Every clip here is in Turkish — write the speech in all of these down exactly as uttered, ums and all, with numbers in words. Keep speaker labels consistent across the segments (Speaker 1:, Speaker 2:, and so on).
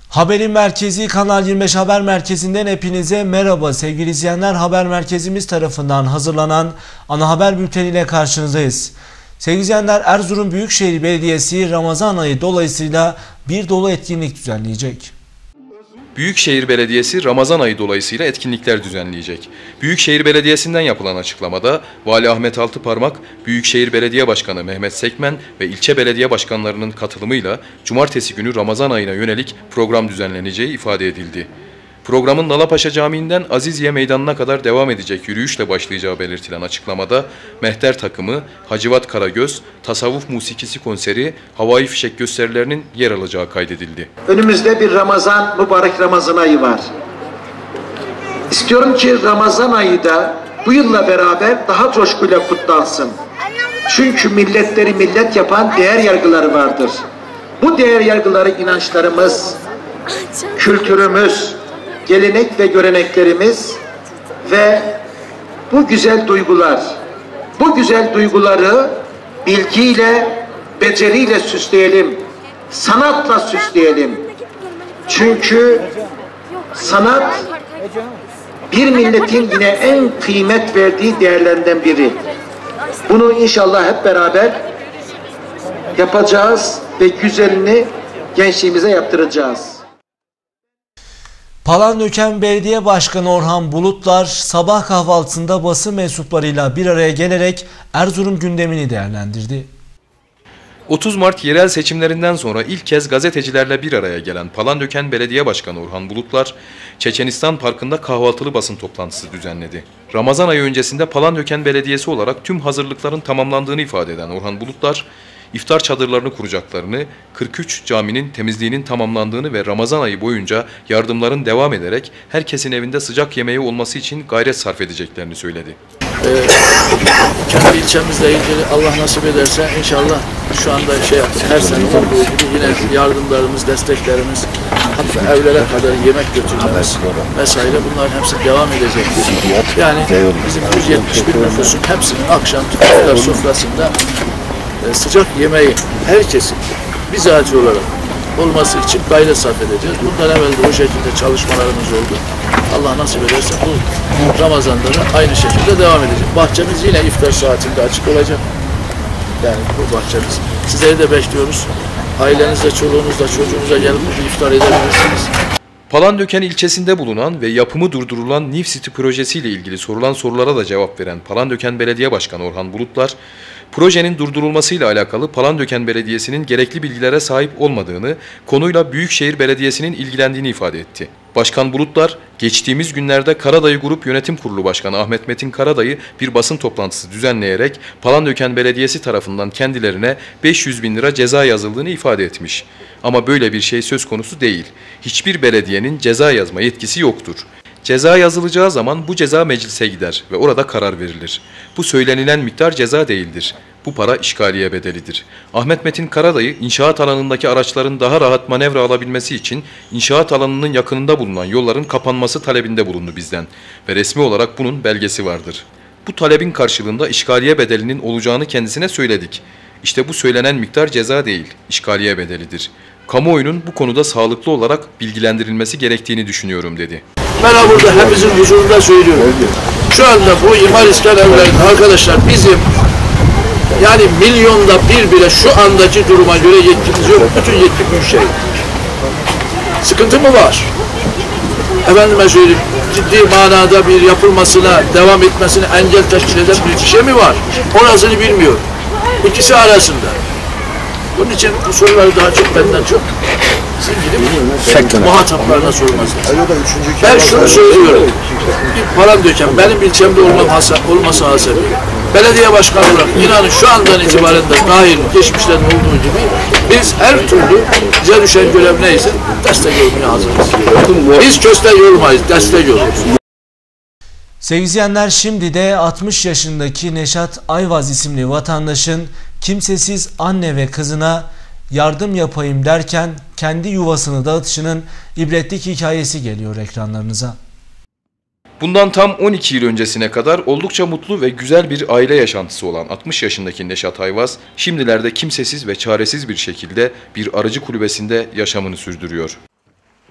Speaker 1: Haberin merkezi Kanal yirmi beş Haber Merkezi'nden hepinize merhaba sevgili izleyenler. Haber merkezimiz tarafından hazırlanan ana haber bülteniyle karşınızdayız. Sevgili izleyenler, Erzurum Büyükşehir Belediyesi Ramazan ayı dolayısıyla bir dolu etkinlik düzenleyecek.
Speaker 2: Büyükşehir Belediyesi Ramazan ayı dolayısıyla etkinlikler düzenleyecek. Büyükşehir Belediyesi'nden yapılan açıklamada Vali Ahmet Altıparmak, Büyükşehir Belediye Başkanı Mehmet Sekmen ve ilçe belediye başkanlarının katılımıyla cumartesi günü Ramazan ayına yönelik program düzenleneceği ifade edildi. Programın Dalapaşa Camii'nden Aziziye Meydanı'na kadar devam edecek yürüyüşle başlayacağı belirtilen açıklamada Mehter takımı, Hacivat Karagöz, tasavvuf musikisi konseri, havai fişek gösterilerinin yer alacağı kaydedildi.
Speaker 3: Önümüzde bir Ramazan, mübarek Ramazan ayı var. İstiyorum ki Ramazan ayı da bu yılla beraber daha coşkuyla kutlansın. Çünkü milletleri millet yapan değer yargıları vardır. Bu değer yargıları inançlarımız, kültürümüz, gelenek ve göreneklerimiz ve bu güzel duygular, bu güzel duyguları bilgiyle, beceriyle süsleyelim, sanatla süsleyelim. Çünkü sanat bir milletin yine en kıymet verdiği değerlerden biri. Bunu inşallah hep beraber yapacağız ve güzelini gençliğimize yaptıracağız.
Speaker 1: Palandöken Belediye Başkanı Orhan Bulutlar sabah kahvaltısında basın mensuplarıyla bir araya gelerek Erzurum gündemini değerlendirdi.
Speaker 2: otuz Mart yerel seçimlerinden sonra ilk kez gazetecilerle bir araya gelen Palandöken Belediye Başkanı Orhan Bulutlar, Çeçenistan Parkı'nda kahvaltılı basın toplantısı düzenledi. Ramazan ayı öncesinde Palandöken Belediyesi olarak tüm hazırlıkların tamamlandığını ifade eden Orhan Bulutlar, iftar çadırlarını kuracaklarını, kırk üç caminin temizliğinin tamamlandığını ve Ramazan ayı boyunca yardımların devam ederek herkesin evinde sıcak yemeği olması için gayret sarf edeceklerini söyledi.
Speaker 4: Ee, kendi ilçemizle ilgili Allah nasip ederse inşallah şu anda şey yaptık, her sene olduğu gibi yine yardımlarımız, desteklerimiz, hatta evlere kadar yemek götürmemiz vesaire bunların hepsi devam edecektir. Yani bizim yüz yetmiş bir nüfusun hepsinin akşam iftar sofrasında e, sıcak yemeği herkesin bizatihi olarak olması için gayret sarf edeceğiz. Bundan evvel de o şekilde çalışmalarımız oldu. Allah nasip ederse bu Ramazan'da da aynı şekilde devam edecek. Bahçemiz yine iftar saatinde açık olacak. Yani bu bahçemiz. Sizleri de bekliyoruz. Ailenizle, çoluğunuzla, çocuğunuzla gelip bir iftar edebilirsiniz.
Speaker 2: Palandöken ilçesinde bulunan ve yapımı durdurulan New City projesiyle ilgili sorulan sorulara da cevap veren Palandöken Belediye Başkanı Orhan Bulutlar, projenin durdurulmasıyla alakalı Palandöken Belediyesi'nin gerekli bilgilere sahip olmadığını, konuyla Büyükşehir Belediyesi'nin ilgilendiğini ifade etti. Başkan Bulutlar, geçtiğimiz günlerde Karadayı Grup Yönetim Kurulu Başkanı Ahmet Metin Karadayı bir basın toplantısı düzenleyerek Palandöken Belediyesi tarafından kendilerine beş yüz bin lira ceza yazıldığını ifade etmiş. Ama böyle bir şey söz konusu değil. Hiçbir belediyenin ceza yazma yetkisi yoktur. Ceza yazılacağı zaman bu ceza meclise gider ve orada karar verilir. Bu söylenilen miktar ceza değildir. Bu para işgaliye bedelidir. Ahmet Metin Karadayı, inşaat alanındaki araçların daha rahat manevra alabilmesi için inşaat alanının yakınında bulunan yolların kapanması talebinde bulundu bizden ve resmi olarak bunun belgesi vardır. Bu talebin karşılığında işgaliye bedelinin olacağını kendisine söyledik. İşte bu söylenen miktar ceza değil, işgaliye bedelidir. Kamuoyunun bu konuda sağlıklı olarak bilgilendirilmesi gerektiğini düşünüyorum dedi.
Speaker 4: Ben burada hepimizin huzurunda söylüyorum. Şu anda bu imar iskan evlerinde arkadaşlar bizim yani milyonda bir bile şu andaki duruma göre yetkimiz yok. Bütün yetki Büyükşehir. Sıkıntı mı var? Efendime söyleyeyim, ciddi manada bir yapılmasına, devam etmesine engel teşkil eden bir şey mi var? Orasını bilmiyorum. İkisi arasında. Bunun için bu soruları daha çok benden çok sizin gibi muhataplarına sorması lazım. Ben şunu söylüyorum. Bir Palandöken benim ilçemde olması hasebiyle belediye başkanı olarak inanın şu andan itibaren de dahil geçmişten olduğu gibi biz her türlü bize düşen görev neyse destek olmaya hazırız. Biz köstek yormayız, destek oluruz.
Speaker 1: Sevgili izleyenler, şimdi de altmış yaşındaki Neşat Ayvaz isimli vatandaşın kimsesiz anne ve kızına yardım yapayım derken kendi yuvasını dağıtışının ibretlik hikayesi geliyor ekranlarınıza.
Speaker 2: Bundan tam on iki yıl öncesine kadar oldukça mutlu ve güzel bir aile yaşantısı olan altmış yaşındaki Neşat Ayvaz, şimdilerde kimsesiz ve çaresiz bir şekilde bir arıcı kulübesinde yaşamını sürdürüyor.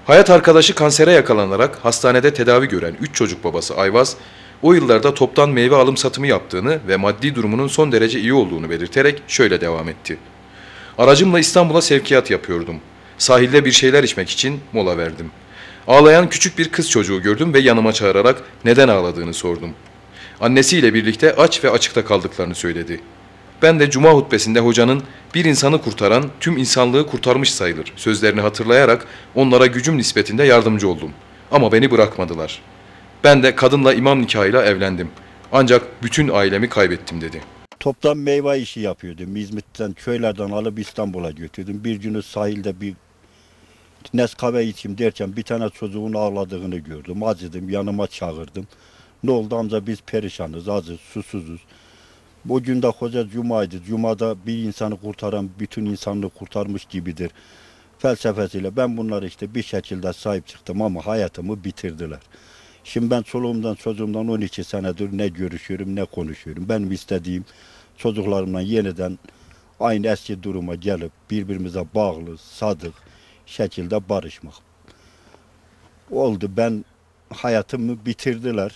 Speaker 2: Hayat arkadaşı kansere yakalanarak hastanede tedavi gören üç çocuk babası Ayvaz, o yıllarda toptan meyve alım satımı yaptığını ve maddi durumunun son derece iyi olduğunu belirterek şöyle devam etti. Aracımla İstanbul'a sevkiyat yapıyordum. Sahilde bir şeyler içmek için mola verdim. Ağlayan küçük bir kız çocuğu gördüm ve yanıma çağırarak neden ağladığını sordum. Annesiyle birlikte aç ve açıkta kaldıklarını söyledi. Ben de cuma hutbesinde hocanın bir insanı kurtaran tüm insanlığı kurtarmış sayılır sözlerini hatırlayarak onlara gücüm nispetinde yardımcı oldum. Ama beni bırakmadılar. Ben de kadınla imam nikahıyla evlendim. Ancak bütün ailemi kaybettim dedi.
Speaker 5: Toptan meyve işi yapıyordum. İzmit'ten, köylerden alıp İstanbul'a götürdüm. Bir günü sahilde bir Nescafe içeyim derken bir tane çocuğun ağladığını gördüm. Acıdım, yanıma çağırdım. Ne oldu amca, biz perişanız, acız, susuzuz. O gün de hoca cumaydı. Cumada bir insanı kurtaran bütün insanlığı kurtarmış gibidir felsefesiyle ben bunları işte bir şekilde sahip çıktım ama hayatımı bitirdiler. Şimdi ben çoluğumdan çocuğumdan on iki senedir ne görüşüyorum ne konuşuyorum. Benim istediğim çocuklarımla yeniden aynı eski duruma gelip birbirimize bağlı, sadık şekilde barışmak. Oldu, ben hayatımı bitirdiler.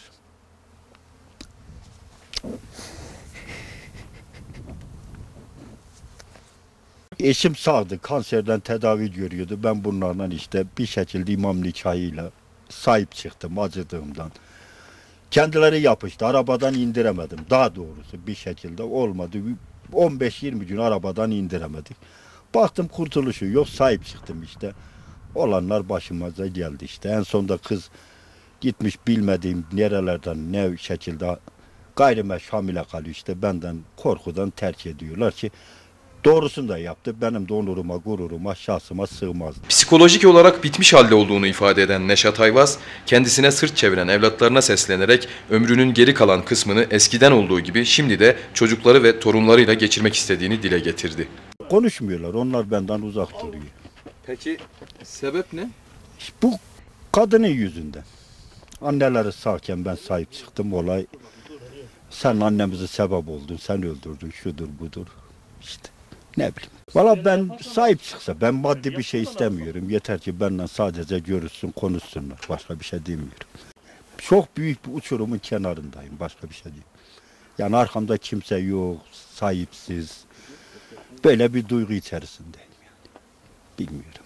Speaker 5: Eşim sağdı, kanserden tedavi görüyordu. Ben bunlardan işte bir şekilde imam nikahıyla sahip çıktım acıdığımdan. Kendileri yapıştı, arabadan indiremedim. Daha doğrusu bir şekilde olmadı. on beş yirmi gün arabadan indiremedik. Baktım kurtuluşu yok, sahip çıktım işte. Olanlar başımıza geldi işte. En sonunda kız gitmiş bilmediğim nerelerden ne şekilde gayrimeşru hamile kalıyor işte. Benden korkudan terk ediyorlar ki doğrusunu da yaptı. Benim de onuruma, gururuma, şahsıma sığmaz.
Speaker 2: Psikolojik olarak bitmiş halde olduğunu ifade eden Neşat Ayvaz, kendisine sırt çeviren evlatlarına seslenerek ömrünün geri kalan kısmını eskiden olduğu gibi şimdi de çocukları ve torunlarıyla geçirmek istediğini dile getirdi.
Speaker 5: Konuşmuyorlar, onlar benden uzak duruyor.
Speaker 2: Peki sebep ne?
Speaker 5: Bu kadının yüzünden. Anneleri sağken ben sahip çıktım, olay. Sen annemize sebep oldun, sen öldürdün, şudur budur. İşte ne bileyim. Valla ben sahip çıksa, ben maddi bir şey istemiyorum. Yeter ki benden sadece görüşsün, konuşsunlar. Başka bir şey demiyorum. Çok büyük bir uçurumun kenarındayım, başka bir şey değil. Yani arkamda kimse yok, sahipsiz. Böyle bir duygu içerisindeyim yani. Bilmiyorum.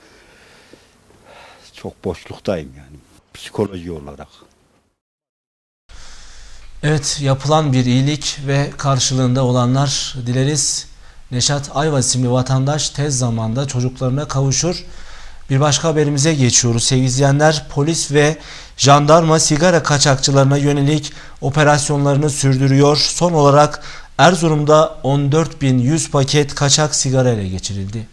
Speaker 5: Çok boşluktayım yani, psikoloji olarak.
Speaker 1: Evet, yapılan bir iyilik ve karşılığında olanlar dileriz. Neşat Ayvaz isimli vatandaş tez zamanda çocuklarına kavuşur. Bir başka haberimize geçiyoruz. Sevgili izleyenler, polis ve jandarma sigara kaçakçılarına yönelik operasyonlarını sürdürüyor. Son olarak Erzurum'da on dört bin yüz paket kaçak sigara ele geçirildi.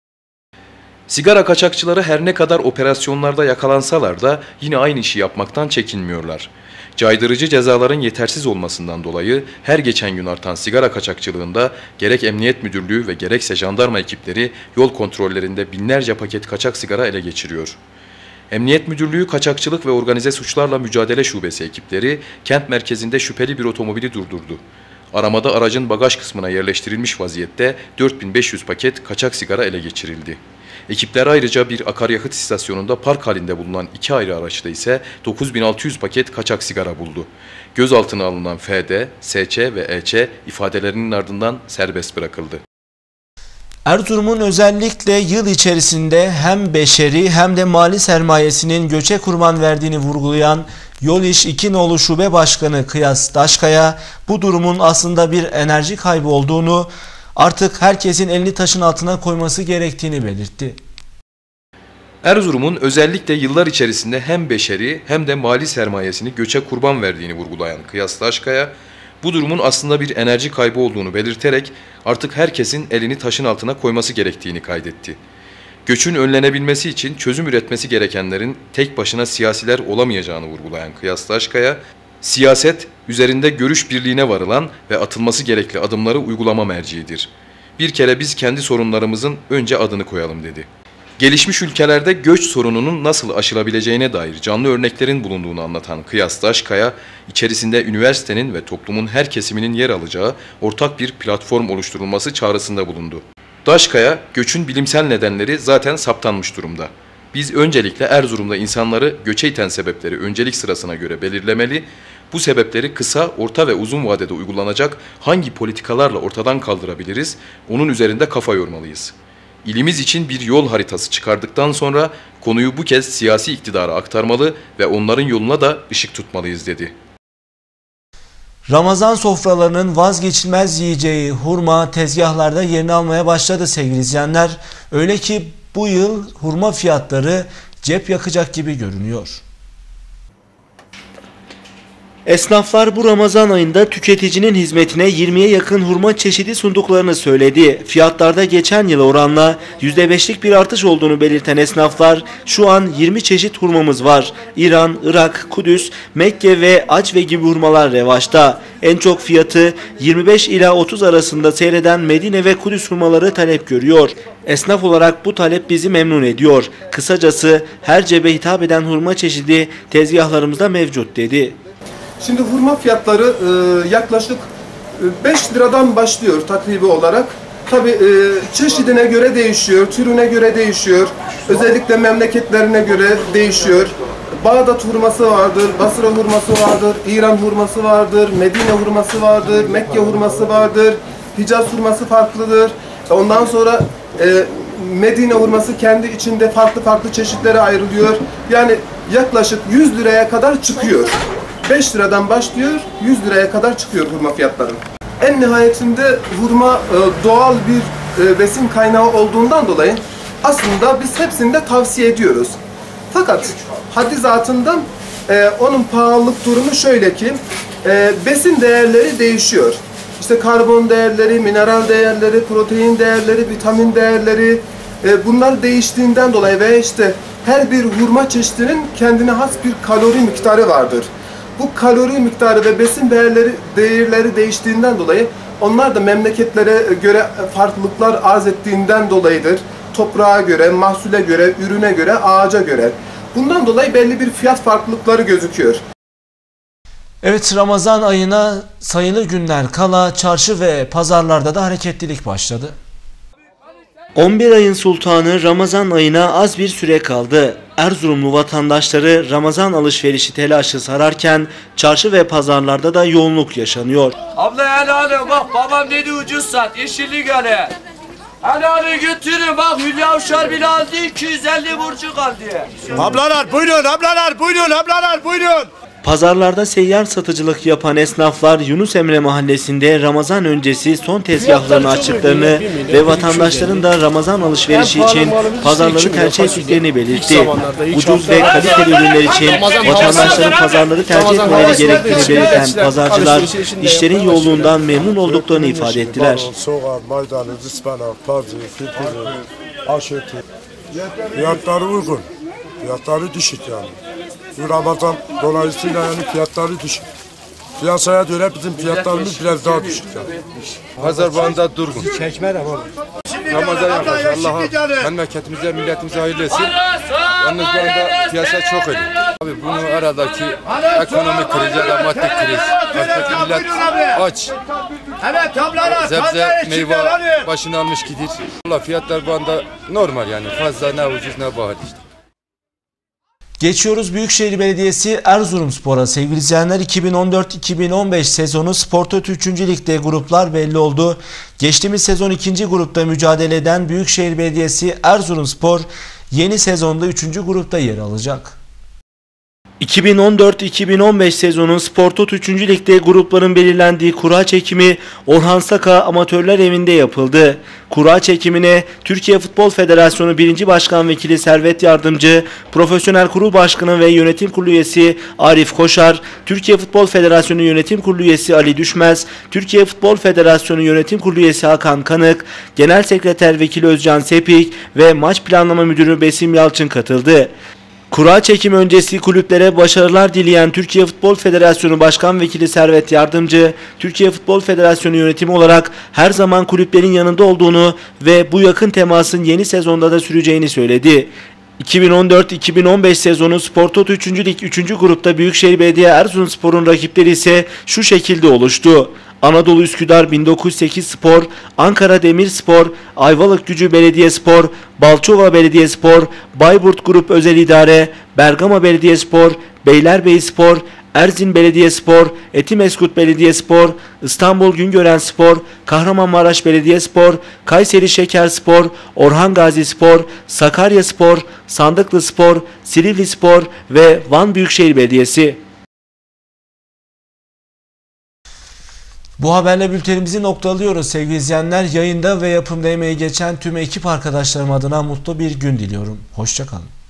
Speaker 2: Sigara kaçakçıları her ne kadar operasyonlarda yakalansalar da yine aynı işi yapmaktan çekinmiyorlar. Caydırıcı cezaların yetersiz olmasından dolayı her geçen gün artan sigara kaçakçılığında gerek Emniyet Müdürlüğü ve gerekse jandarma ekipleri yol kontrollerinde binlerce paket kaçak sigara ele geçiriyor. Emniyet Müdürlüğü Kaçakçılık ve Organize Suçlarla Mücadele Şubesi ekipleri kent merkezinde şüpheli bir otomobili durdurdu. Aramada aracın bagaj kısmına yerleştirilmiş vaziyette dört bin beş yüz paket kaçak sigara ele geçirildi. Ekipler ayrıca bir akaryakıt istasyonunda park halinde bulunan iki ayrı araçta ise dokuz bin altı yüz paket kaçak sigara buldu. Gözaltına alınan F D, S Ç ve E Ç ifadelerinin ardından serbest bırakıldı.
Speaker 1: Erzurum'un özellikle yıl içerisinde hem beşeri hem de mali sermayesinin göçe kurban verdiğini vurgulayan Yol İş iki Nolu Şube Başkanı Kıyas Daşkaya bu durumun aslında bir enerji kaybı olduğunu, artık herkesin elini taşın altına koyması gerektiğini belirtti.
Speaker 2: Erzurum'un özellikle yıllar içerisinde hem beşeri hem de mali sermayesini göçe kurban verdiğini vurgulayan Kıyas Daşkaya, bu durumun aslında bir enerji kaybı olduğunu belirterek artık herkesin elini taşın altına koyması gerektiğini kaydetti. Göçün önlenebilmesi için çözüm üretmesi gerekenlerin tek başına siyasiler olamayacağını vurgulayan Kıyas Daşkaya, siyaset üzerinde görüş birliğine varılan ve atılması gerekli adımları uygulama merciidir. Bir kere biz kendi sorunlarımızın önce adını koyalım dedi. Gelişmiş ülkelerde göç sorununun nasıl aşılabileceğine dair canlı örneklerin bulunduğunu anlatan Kıyas Daşkaya, içerisinde üniversitenin ve toplumun her kesiminin yer alacağı ortak bir platform oluşturulması çağrısında bulundu. Daşkaya, göçün bilimsel nedenleri zaten saptanmış durumda. Biz öncelikle Erzurum'da insanları göçe iten sebepleri öncelik sırasına göre belirlemeli, bu sebepleri kısa, orta ve uzun vadede uygulanacak hangi politikalarla ortadan kaldırabiliriz, onun üzerinde kafa yormalıyız. İlimiz için bir yol haritası çıkardıktan sonra konuyu bu kez siyasi iktidara aktarmalı ve onların yoluna da ışık tutmalıyız dedi.
Speaker 1: Ramazan sofralarının vazgeçilmez yiyeceği hurma tezgahlarda yerini almaya başladı sevgili izleyenler. Öyle ki bu yıl hurma fiyatları cep yakacak gibi görünüyor. Esnaflar bu Ramazan ayında tüketicinin hizmetine yirmiye yakın hurma çeşidi sunduklarını söyledi. Fiyatlarda geçen yıl oranla yüzde beşlik bir artış olduğunu belirten esnaflar şu an yirmi çeşit hurmamız var. İran, Irak, Kudüs, Mekke ve Acve gibi hurmalar revaçta. En çok fiyatı yirmi beş ila otuz arasında seyreden Medine ve Kudüs hurmaları talep görüyor. Esnaf olarak bu talep bizi memnun ediyor. Kısacası her cebe hitap eden hurma çeşidi tezgahlarımızda mevcut dedi.
Speaker 6: Şimdi hurma fiyatları e, yaklaşık beş liradan başlıyor takribi olarak. Tabi e, çeşidine göre değişiyor, türüne göre değişiyor. Özellikle memleketlerine göre değişiyor. Bağdat hurması vardır, Basra hurması vardır, İran hurması vardır, Medine hurması vardır, Mekke hurması vardır, Hicaz hurması farklıdır. Ondan sonra e, Medine hurması kendi içinde farklı farklı çeşitlere ayrılıyor. Yani yaklaşık yüz liraya kadar çıkıyor. beş liradan başlıyor, yüz liraya kadar çıkıyor hurma fiyatları. En nihayetinde hurma doğal bir besin kaynağı olduğundan dolayı aslında biz hepsini de tavsiye ediyoruz. Fakat haddi zatından onun pahalılık durumu şöyle ki besin değerleri değişiyor. İşte karbon değerleri, mineral değerleri, protein değerleri, vitamin değerleri bunlar değiştiğinden dolayı ve işte her bir hurma çeşidinin kendine has bir kalori miktarı vardır. Bu kalori miktarı ve besin değerleri, değerleri değiştiğinden dolayı onlar da memleketlere göre farklılıklar arz ettiğinden dolayıdır. Toprağa göre, mahsule göre, ürüne göre, ağaca göre. Bundan dolayı belli bir fiyat farklılıkları gözüküyor.
Speaker 1: Evet, Ramazan ayına sayılı günler kala çarşı ve pazarlarda da hareketlilik başladı. on bir ayın sultanı Ramazan ayına az bir süre kaldı. Erzurumlu vatandaşları Ramazan alışverişi telaşı sararken çarşı ve pazarlarda da yoğunluk yaşanıyor.
Speaker 7: Abla helal bak babam dedi ucuz sat yeşillik hele. Helal götürün bak Hülya Uşar bile aldı iki yüz elli burcu kaldı.
Speaker 8: Ablalar buyurun ablalar buyurun ablalar buyurun.
Speaker 1: Pazarlarda seyyar satıcılık yapan esnaflar Yunus Emre mahallesinde Ramazan öncesi son tezgahlarını açtıklarını ve vatandaşların da Ramazan alışverişi için pazarları tercih ettiklerini belirtti. Ucuz ve kaliteli ürünler için vatandaşların pazarları tercih etmeleri gerektiğini belirten pazarcılar işlerin yoğunluğundan memnun olduklarını ifade ettiler.
Speaker 8: Fiyatları uygun, fiyatları düşük yani. Bu Ramazan dolayısıyla yani fiyatları düşük. Piyasaya göre bizim fiyatlarımız biraz daha düşük yani.
Speaker 9: Pazar bağında durgun. Ramazan yaklaşıyor. Allah'a, memleketimize, milletimize hayırlı etsin. Yalnız bu anda piyasa çok öyle. Abi bunu aradaki ekonomik kriz ya da maddi kriz. Artık millet aç. Sebze, meyve başını almış gidiyor. Allah fiyatlar bu anda normal yani. Fazla ne ucuz ne pahalı işte.
Speaker 1: Geçiyoruz Büyükşehir Belediyesi Erzurumspor'a. Sevgili izleyenler, iki bin on dört iki bin on beş sezonu Spor Toto üçüncü Lig'de gruplar belli oldu. Geçtiğimiz sezon ikinci grupta mücadele eden Büyükşehir Belediyesi Erzurumspor yeni sezonda üçüncü grupta yer alacak. iki bin on dört iki bin on beş sezonu Spor Toto üçüncü Lig'de grupların belirlendiği kura çekimi Orhan Saka Amatörler Evi'nde yapıldı. Kura çekimine Türkiye Futbol Federasyonu birinci Başkan Vekili Servet Yardımcı, Profesyonel Kurul Başkanı ve Yönetim Kurulu Üyesi Arif Koşar, Türkiye Futbol Federasyonu Yönetim Kurulu Üyesi Ali Düşmez, Türkiye Futbol Federasyonu Yönetim Kurulu Üyesi Hakan Kanık, Genel Sekreter Vekili Özcan Sepik ve Maç Planlama Müdürü Besim Yalçın katıldı. Kura çekimi öncesi kulüplere başarılar dileyen Türkiye Futbol Federasyonu Başkan Vekili Servet Yardımcı, Türkiye Futbol Federasyonu yönetimi olarak her zaman kulüplerin yanında olduğunu ve bu yakın temasın yeni sezonda da süreceğini söyledi. iki bin on dört iki bin on beş sezonu Spor Toto üçüncü Lig üçüncü grupta Büyükşehir Belediye Erzurumspor'un rakipleri ise şu şekilde oluştu. Anadolu Üsküdar bin dokuz yüz sekiz Spor, Ankara Demirspor, Ayvalık Gücü Belediyespor, Balçova Belediyespor, Bayburt Grup Özel İdare, Bergama Belediyespor, Beylerbeyispor, Erzin Belediyespor, Etimeskut Belediyespor, İstanbul Güngörenspor, Kahramanmaraş Belediyespor, Kayseri Şekerspor, Orhan Gazispor, Sakaryaspor, Sandıklıspor, Silivrispor ve Van Büyükşehir Belediyesi. Bu haberle bültenimizi noktalıyoruz sevgili izleyenler. Yayında ve yapımda emeği geçen tüm ekip arkadaşlarım adına mutlu bir gün diliyorum. Hoşça kalın.